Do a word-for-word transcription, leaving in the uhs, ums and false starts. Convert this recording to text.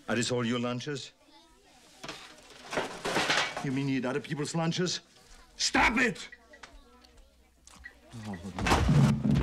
Are this all your lunches? You mean you eat other people's lunches? Stop it! Oh, no.